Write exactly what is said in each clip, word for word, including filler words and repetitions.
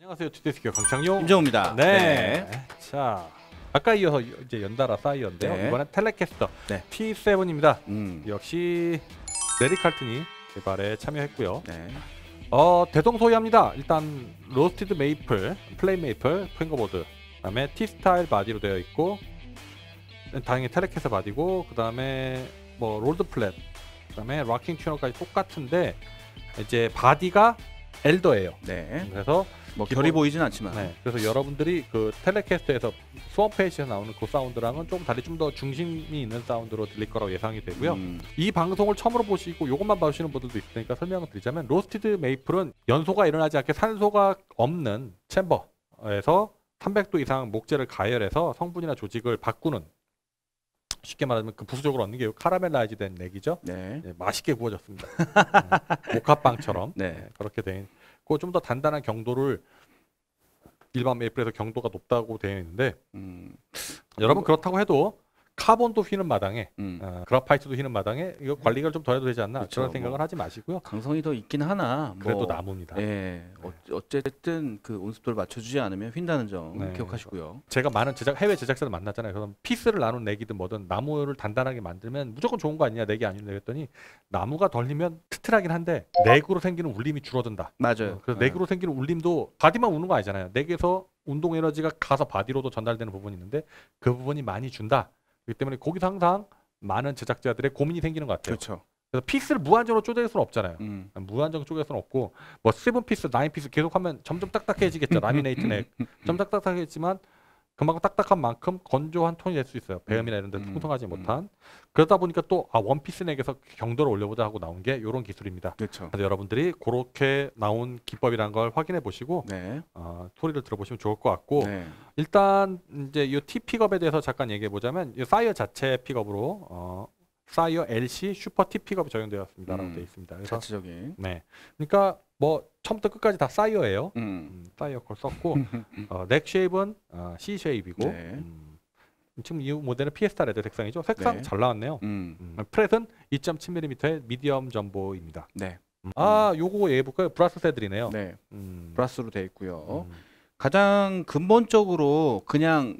안녕하세요. 투데이스키어 강창용 김정우입니다. 네. 네. 자, 아까 이어서 이제 연달아 사이어인데요. 네. 이번엔 텔레캐스터 네. 티 세븐입니다. 음. 역시 레리 칼튼이 개발에 참여했고요. 네. 어, 대동소이합니다. 일단 로스티드 메이플, 플레인 메이플, 핑거보드, 그다음에 T 스타일 바디로 되어 있고, 당연히 텔레캐스터 바디고, 그다음에 뭐 롤드 플랫, 그다음에 락킹 튜너까지 똑같은데 이제 바디가 엘더예요. 네. 그래서 뭐 기본, 결이 보이진 않지만. 네. 그래서 여러분들이 그 텔레캐스트에서 스원페이지에서 나오는 그 사운드랑은 좀 달리 좀 더 중심이 있는 사운드로 들릴 거라고 예상이 되고요. 음. 이 방송을 처음으로 보시고 이것만 봐주시는 분들도 있으니까 설명을 드리자면, 로스티드 메이플은 연소가 일어나지 않게 산소가 없는 챔버에서 삼백 도 이상 목재를 가열해서 성분이나 조직을 바꾸는, 쉽게 말하면 그 부수적으로 얻는 게 카라멜라이즈 된 액이죠. 네. 네, 맛있게 구워졌습니다. 네, 모카빵처럼. 네. 네, 그렇게 된. 그 좀 더 단단한 경도를, 일반 메이플에서 경도가 높다고 되어 있는데, 음. 여러분 그렇다고 해도 카본도 휘는 마당에, 음. 어, 그라파이트도 휘는 마당에 이거 관리가 좀 더 해도 되지 않나, 그렇죠. 그런 생각을 뭐 하지 마시고요. 강성이 더 있긴 하나. 그래도 뭐, 나무입니다. 예. 어, 어쨌든 그 온습도를 맞춰주지 않으면 휜다는 점 네. 기억하시고요. 제가 많은 제작 해외 제작사를 만났잖아요. 그럼 피스를 나눈 내기든 뭐든 나무를 단단하게 만들면 무조건 좋은 거 아니냐, 내기 아니냐 그랬더니, 나무가 덜리면 튼튼하긴 한데 넥으로 생기는 울림이 줄어든다. 맞아요. 어, 그래서 네. 넥으로 생기는 울림도 바디만 우는 거 아니잖아요. 넥에서 운동 에너지가 가서 바디로도 전달되는 부분이 있는데 그 부분이 많이 준다. 그렇기 때문에 거기서 항상 많은 제작자들의 고민이 생기는 것 같아요. 그렇죠. 그래서 피스를 무한정으로 쪼갤 수는 없잖아요. 음. 무한정으로 쪼갤 수는 없고, 뭐 세븐 피스, 나인 피스 계속하면 점점 딱딱해지겠죠. 라미네이트 넥. 점 딱딱하겠지만 그만큼 딱딱한 만큼 건조한 톤이 될 수 있어요. 배음이나 이런 데 음. 풍성하지 음. 못한. 그러다 보니까 또 아, 원피스 넥에서 경도를 올려보자 하고 나온 게 이런 기술입니다. 그렇죠. 그래서 여러분들이 그렇게 나온 기법이라는 걸 확인해 보시고, 네. 어, 소리를 들어보시면 좋을 것 같고, 네. 일단 이제 이 T 픽업에 대해서 잠깐 얘기해 보자면, 이 사이어 자체 픽업으로 어, 사이어 엘씨 슈퍼 T 픽업이 적용되었습니다라고 음. 되어 있습니다. 그래서 자체적인. 네, 그러니까 뭐 처음부터 끝까지 다 사이어예요. 음. 음, 사이어 걸 썼고, 어, 넥 쉐입은 어, C 쉐입이고, 네. 음, 지금 이 모델은 피에스타 레드 색상이죠. 색상 네. 잘 나왔네요. 음. 음, 프렛은 이 점 칠 밀리미터의 미디엄 점보입니다. 네. 음. 아, 요거 얘 볼까요? 브라스 새들이네요. 네. 음, 브라스로 돼 있고요. 음. 가장 근본적으로 그냥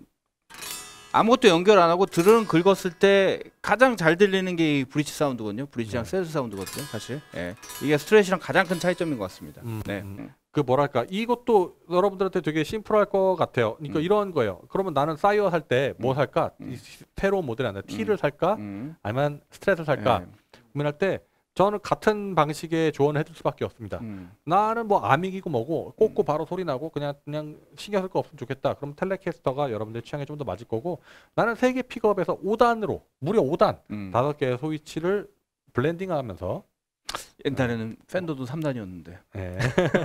아무것도 연결 안 하고 드럼 긁었을 때 가장 잘 들리는 게 이 브릿지 사운드거든요. 브릿지랑 네. 세스 사운드거든요, 사실. 예. 이게 스트레이시랑 가장 큰 차이점인 것 같습니다. 음, 네. 음. 그 뭐랄까, 이것도 여러분들한테 되게 심플할 것 같아요. 그러니까 음. 이런 거예요. 그러면 나는 사이어 살 때 뭐 음. 살까? 음. 이 새로운 모델이 아니라 T를 살까? 음. 아니면 스트레스를 살까? 예. 고민할 때 저는 같은 방식의 조언을 해줄 수밖에 없습니다. 음. 나는 뭐 아믹이고 뭐고 꽂고 바로 소리 나고 그냥 그냥 신경 쓸 거 없으면 좋겠다. 그럼 텔레캐스터가 여러분들 취향에 좀 더 맞을 거고, 나는 세 개 픽업에서 오 단으로 무려 오 단 음. 다섯 개의 스위치를 블렌딩하면서, 옛날에는 팬더도 삼 단이었는데. 예.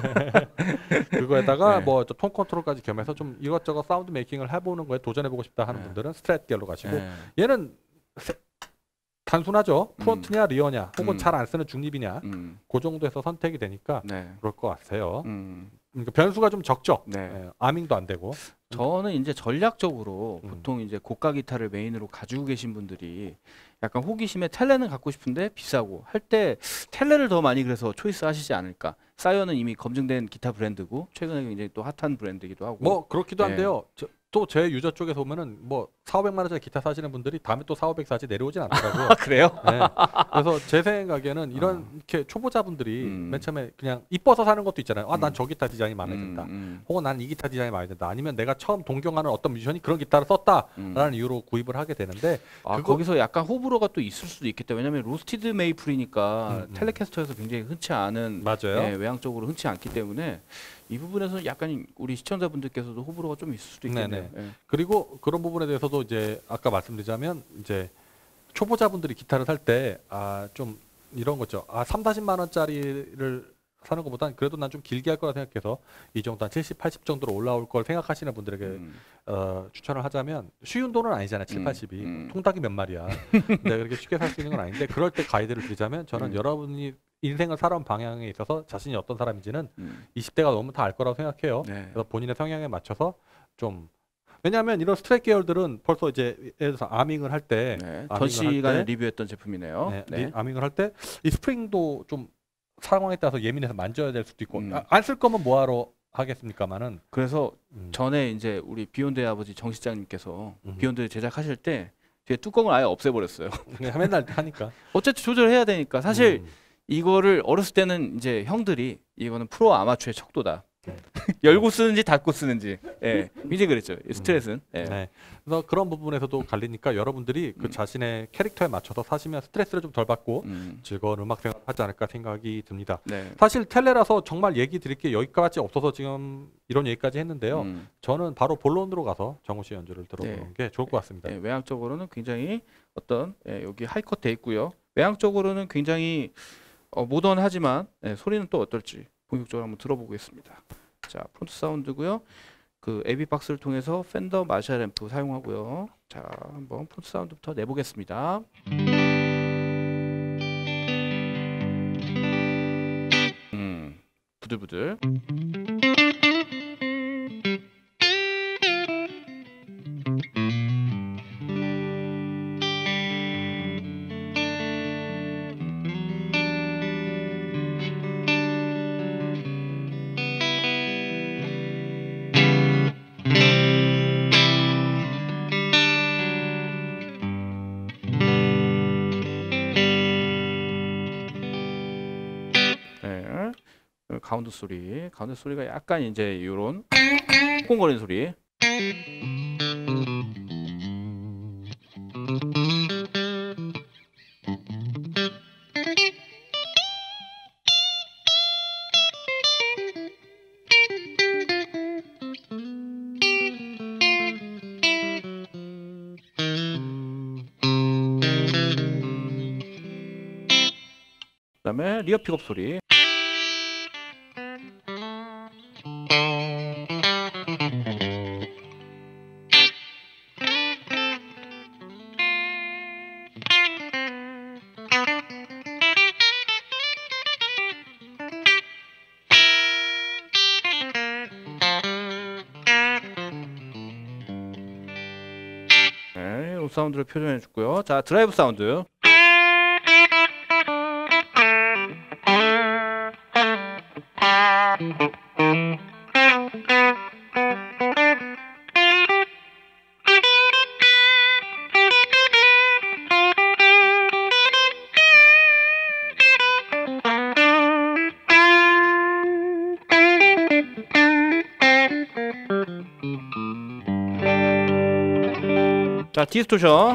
그거에다가 네. 뭐 톤 컨트롤까지 겸해서 좀 이것저것 사운드 메이킹을 해보는 거에 도전해보고 싶다 하는 네. 분들은 스트랫 계열로 가시고, 예. 얘는 세- 단순하죠. 음. 프론트냐 리어냐 혹은 음. 잘 안 쓰는 중립이냐, 음. 그 정도에서 선택이 되니까 네. 그럴 것 같아요. 음. 그러니까 변수가 좀 적죠. 네. 예, 아밍도 안 되고. 저는 이제 전략적으로 음. 보통 이제 고가 기타를 메인으로 가지고 계신 분들이 약간 호기심에 텔레는 갖고 싶은데 비싸고 할 때 텔레를 더 많이 그래서 초이스 하시지 않을까. 사이어는 이미 검증된 기타 브랜드고 최근에 굉장히 또 핫한 브랜드이기도 하고. 뭐 그렇기도 네. 한데요. 또 제 유저 쪽에서 보면은 뭐 사오백만 원짜리 기타 사시는 분들이 다음에 또 사오백 사지 내려오진 않더라고요. 아, 그래요? 네. 그래서 제 생각에는 이런 어. 이렇게 초보자분들이 음. 맨 처음에 그냥 이뻐서 사는 것도 있잖아요. 아, 난 음. 저 기타 디자인이 마음에 든다. 음, 음, 혹은 난 이 기타 디자인이 마음에 든다. 아니면 내가 처음 동경하는 어떤 뮤지션이 그런 기타를 썼다라는 음. 이유로 구입을 하게 되는데, 아, 그거- 거기서 약간 호불호가 또 있을 수도 있겠다. 왜냐면 로스티드 메이플이니까 음, 음. 텔레캐스터에서 굉장히 흔치 않은 맞아요. 예, 외향적으로 흔치 않기 때문에 이 부분에서는 약간 우리 시청자분들께서도 호불호가 좀 있을 수도 있겠네요. 네네. 예. 그리고 그런 부분에 대해서도 이제 아까 말씀드리자면, 이제 초보자분들이 기타를 살 때 아 좀 이런 거죠. 아 삼, 사십만 원짜리를 사는 것보단 그래도 난 좀 길게 할 거라 생각해서 이 정도 한 칠십, 팔십 정도로 올라올 걸 생각하시는 분들에게 음. 어, 추천을 하자면, 쉬운 돈은 아니잖아요. 칠, 음, 팔십이. 음. 통닭이 몇 마리야. 내가 그렇게 쉽게 살 수 있는 건 아닌데, 그럴 때 가이드를 드리자면, 저는 음. 여러분이 인생을 살아온 방향에 있어서 자신이 어떤 사람인지는 음. 이십 대가 넘으면 다 알 거라고 생각해요. 네. 그래서 본인의 성향에 맞춰서 좀, 왜냐하면 이런 스트랩 계열들은 벌써 이제 예를 들어서 아밍을 할 때, 네. 아밍을 전 시간에 할 때, 리뷰했던 제품이네요. 네, 네. 리- 아밍을 할 때 이 스프링도 좀 상황에 따라서 예민해서 만져야 될 수도 있고, 음. 아, 안 쓸 거면 뭐하러 하겠습니까만은. 그래서 음. 전에 이제 우리 비욘드의 아버지 정 실장님께서 음. 비욘드 제작하실 때 뒤에 뚜껑을 아예 없애버렸어요. 그냥 맨날 하니까. 어쨌든 조절해야 되니까 사실 음. 이거를 어렸을 때는 이제 형들이 이거는 프로 아마추어의 척도다. 열고 쓰는지 닫고 쓰는지, 예, 굉장히 그랬죠. 스트레스는. 예. 네. 그래서 그런 부분에서도 갈리니까 여러분들이 그 음. 자신의 캐릭터에 맞춰서 사시면 스트레스를 좀 덜 받고 음, 즐거운 음악 생활을 하지 않을까 생각이 듭니다. 네. 사실 텔레라서 정말 얘기 드릴 게 여기까지 없어서 지금 이런 얘기까지 했는데요. 음, 저는 바로 본론으로 가서 정우 씨 연주를 들어보는 네. 게 좋을 것 같습니다. 예, 외향적으로는 굉장히 어떤 예, 여기 하이컷 돼 있고요. 외향적으로는 굉장히 어, 모던하지만 예, 소리는 또 어떨지 본격적으로 한번 들어보겠습니다. 자, 프론트 사운드고요. 그 에비 박스를 통해서 팬더 마샬 앰프 사용하고요. 자, 한번 프론트 사운드부터 내보겠습니다. 음, 부들부들. 네. 그리고 가운데 소리, 가운데 소리가 약간 이제 이런 콩거리는 소리. 그다음에 리어 픽업 소리. 네, 이 사운드를 표현해 주고요. 자, 드라이브 사운드. 자, 디스토션.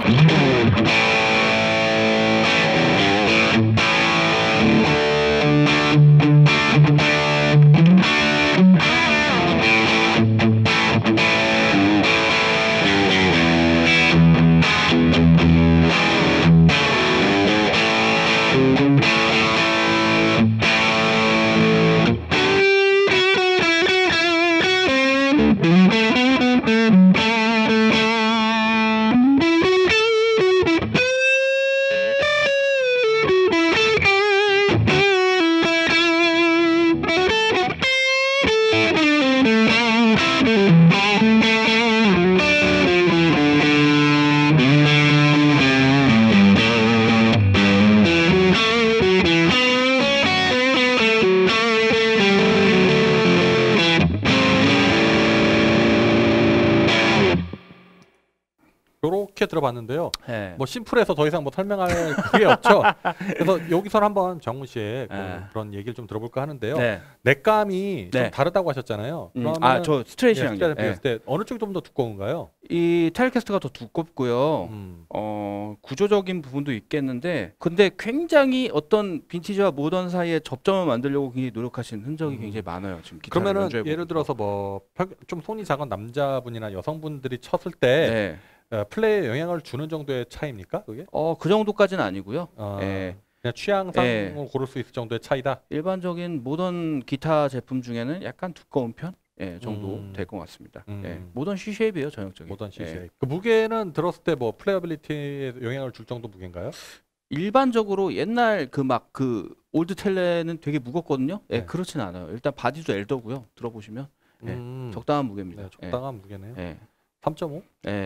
이렇게 들어봤는데요. 네. 뭐 심플해서 더 이상 뭐 설명할 그게 없죠. 그래서 여기서 한번 정우 씨의 그 네. 그런 얘기를 좀 들어볼까 하는데요. 네. 넥감이 네. 좀 다르다고 하셨잖아요. 음, 그러면 아, 저 스트레이트랑 예, 스트레이트 비했을 때 어느 쪽이 좀 더 두꺼운가요? 이 텔캐스트가 더 두껍고요. 음. 어, 구조적인 부분도 있겠는데, 근데 굉장히 어떤 빈티지와 모던 사이에 접점을 만들려고 굉장히 노력하신 흔적이 음. 굉장히 많아요. 지금 기타를 그러면은 연주해 예를 보니까. 들어서 뭐 좀 손이 작은 남자분이나 여성분들이 쳤을 때 네. 어, 플레이에 영향을 주는 정도의 차이입니까? 그게? 어, 그 정도까지는 아니고요. 어, 예. 그냥 취향상을 예. 고를 수 있을 정도의 차이다. 일반적인 모던 기타 제품 중에는 약간 두꺼운 편? 예, 정도 음. 될 것 같습니다. 음. 예, 모던 C 쉐입이에요, 전형적인. 모던 C 예. 쉐입. 그 무게는 들었을 때 뭐 플레이어빌리티에 영향을 줄 정도 무게인가요? 일반적으로 옛날 그 막 그 올드 텔레는 되게 무겁거든요. 예, 네. 그렇진 않아요. 일단 바디도 엘더고요. 들어보시면 예, 음. 적당한 무게입니다. 네, 적당한 무게네요. 예, 삼 점 오? 예, 예. 어?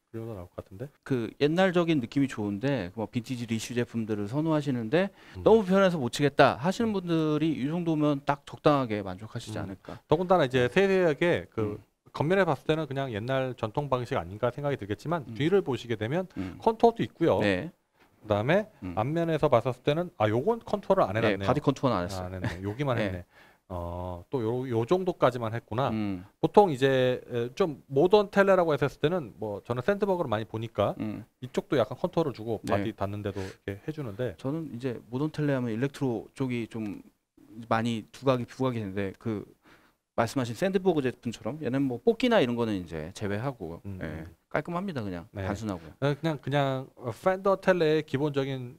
그리고 나올 것 같은데. 그 옛날적인 느낌이 좋은데 뭐 빈티지 리슈 제품들을 선호하시는데 음. 너무 편해서 못 치겠다 하시는 분들이 이 정도면 딱 적당하게 만족하시지 음. 않을까. 더군다나 이제 세세하게 그 음. 겉면에 봤을 때는 그냥 옛날 전통 방식 아닌가 생각이 들겠지만 음. 뒤를 보시게 되면 음. 컨투어도 있고요. 네. 그다음에 음. 앞면에서 봤을 때는 아 요건 컨투어를 안 해놨네요. 네, 바디 컨투어는 안 아, 했어요. 안 했네. 여기만 네. 했네. 어, 또 요 요 정도까지만 했구나. 음. 보통 이제 에, 좀 모던 텔레라고 했을 때는 뭐 저는 샌드버그를 많이 보니까 음. 이쪽도 약간 컨투어를 주고 네. 바디 닿는데도 이렇게 해주는데 저는 이제 모던 텔레하면 일렉트로 쪽이 좀 많이 두각이 부각이 되는데 그 말씀하신 샌드버그 제품처럼 얘는 뭐 뽑기나 이런 거는 이제 제외하고 음. 예, 깔끔합니다. 그냥 네. 단순하고요. 어, 그냥 그냥 어, 팬더 텔레의 기본적인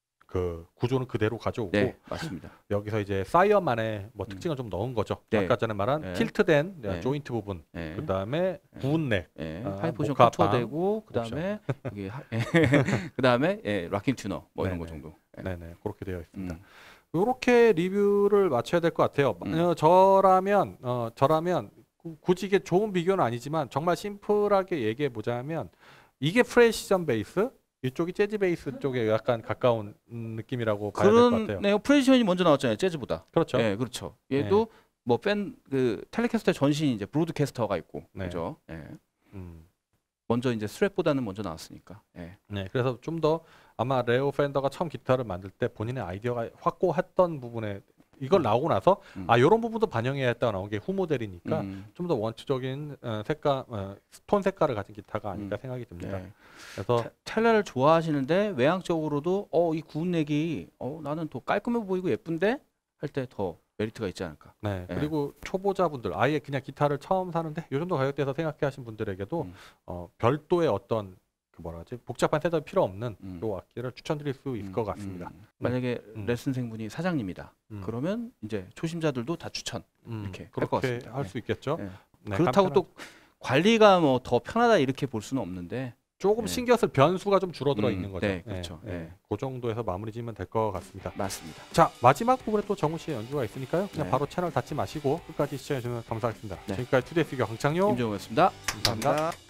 그 구조는 그대로 가져오고 네, 맞습니다. 여기서 이제 사이어만의 뭐 음. 특징을 좀 넣은 거죠. 네. 아까 전에 말한 네. 틸트된 네. 조인트 부분, 예. 그 다음에 구운 넥, 예, 아, 하이포션 모카 컨투어 빵, 되고 그다음에 여기 하- 예, 그다음에 예, 락킹 튜너 뭐 이런 거 네네. 정도. 예. 네네 그렇게 되어 있습니다. 음. 이렇게 리뷰를 마쳐야 될 것 같아요. 음. 어, 저라면 어, 저라면 구- 굳이 이게 좋은 비교는 아니지만 정말 심플하게 얘기해 보자면 이게 프레시전 베이스, 이쪽이 재즈 베이스 쪽에 약간 가까운 음, 느낌이라고 봐야 될 것 같아요. 그런네요. 프레시션이 먼저 나왔잖아요. 재즈보다. 그렇죠. 예, 그렇죠. 얘도 뭐 팬 그 텔레캐스터 전신 이제 브로드캐스터가 있고, 네. 그죠? 예. 음. 먼저 이제 스트랩보다는 먼저 나왔으니까. 예. 네, 그래서 좀 더 아마 레오 팬더가 처음 기타를 만들 때 본인의 아이디어가 확고했던 부분에 이걸 음. 나오고 나서 음. 아 이런 부분도 반영해야 했다가 나온 게 후 모델이니까 음. 좀 더 원초적인 어, 색깔, 어, 톤 색깔을 가진 기타가 아닐까 음. 생각이 듭니다. 예. 그래서 테- 텔레를 좋아하시는데 외향적으로도 어 이 구운 넥이 어 나는 더 깔끔해 보이고 예쁜데 할 때 더 메리트가 있지 않을까. 네, 예. 그리고 초보자분들 아예 그냥 기타를 처음 사는데 요 정도 가격대에서 생각해 하신 분들에게도 음. 어, 별도의 어떤 그 뭐라 하지 복잡한 셋업이 필요 없는 음. 요 악기를 추천드릴 수 있을 음, 것 같습니다. 음. 만약에 음. 레슨생분이 사장님이다. 음. 그러면 이제 초심자들도 다 추천. 음, 이렇게 할것 그렇게 같습니다. 할 네. 수 있겠죠. 예. 네, 그렇다고 간편한- 또 관리가 뭐 더 편하다 이렇게 볼 수는 없는데. 조금 네. 신경 쓸 변수가 좀 줄어들어 음, 있는 거죠. 네, 그렇죠. 네. 그 정도에서 마무리 지으면 될 것 같습니다. 맞습니다. 자, 마지막 부분에 또 정우 씨의 연주가 있으니까요. 그냥 네. 바로 채널 닫지 마시고 끝까지 시청해 주셔서 감사하겠습니다. 네. 지금까지 투데이 피겨 강창용 김정우였습니다. 감사합니다.